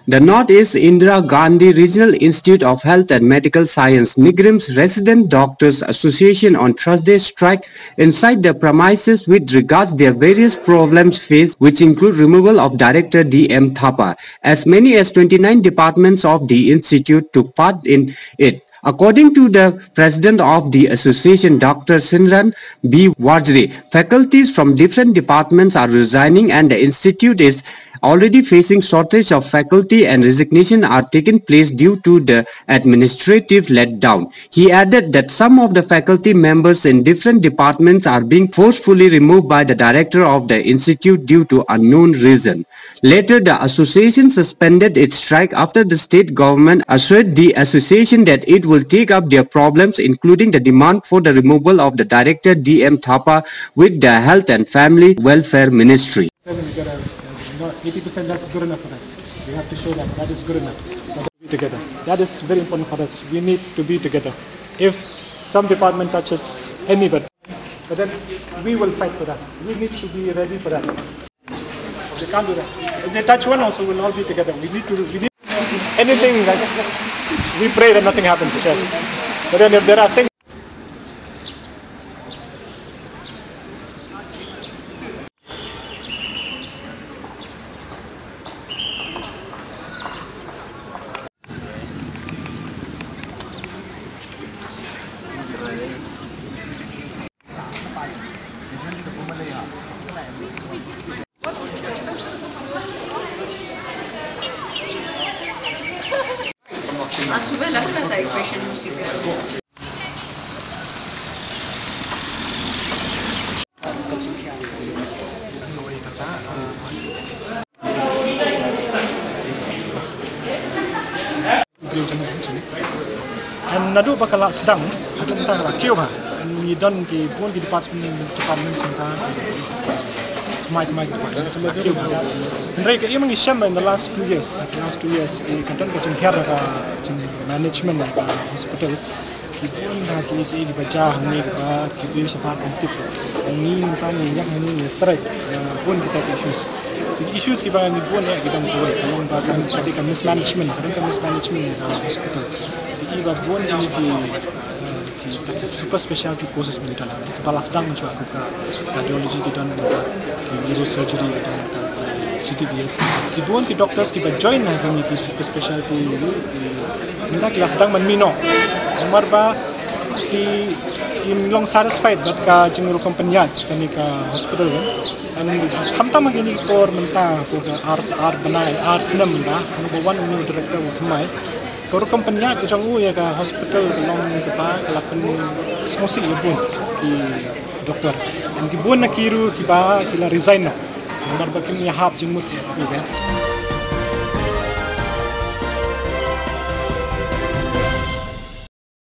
The Northeast Indira Gandhi Regional Institute of Health and Medical Science (NIGRIM's) Resident Doctors Association on Thursday strike inside the premises with regards their various problems faced, which include removal of Director D.M. Thapa. As many as 29 departments of the institute took part in it. According to the president of the association, Dr. Sinran B. Wajre, faculties from different departments are resigning and the institute is already facing shortage of faculty and resignation are taking place due to the administrative letdown. He added that some of the faculty members in different departments are being forcefully removed by the director of the institute due to unknown reason. Later, the association suspended its strike after the state government assured the association that it will take up their problems, including the demand for the removal of the director D.M. Thapa with the Health and Family Welfare Ministry. 80% that's good enough for us. We have to show that is good enough. Be together. That is very important for us. We need to be together. If some department touches anybody, but then we will fight for that. We need to be ready for that. They can't do that. If they touch one also, we'll all be together. We need anything like we pray that nothing happens. But then if there are things. And nado ba kala sedang ada tentang rakio ba ni don ki pun di department sementara mai sebab itu mereka ia mengisam in the last 2 years ki kanton ke jengkar ka management ka hospital ki pun dah ki dibaca ni ka ki pun sempat aktif ni tanya yang ni strike pun kita issues issues ki bang ni pun ya kita buat kalau bahkan tadi kan mismanagement hospital iba pun ini di super specialty courses kita lah kepala sedang mencoba buka cardiology kita di neurosurgery kita CTBS di pun ki doctors kita join lah kami di super specialty kita kelas sedang menmino nomor ba ki long satisfied but ka jenguru company kami ka hospital kan and hamtam magini for menta ko art banai art sinam da number 1 new director of my Koro company ko jang ya ka hospital long kita kelapan smosi pun ki doktor and ki bon na kiru ki ba kila resign na nomor ba kin ya hap jengmut kan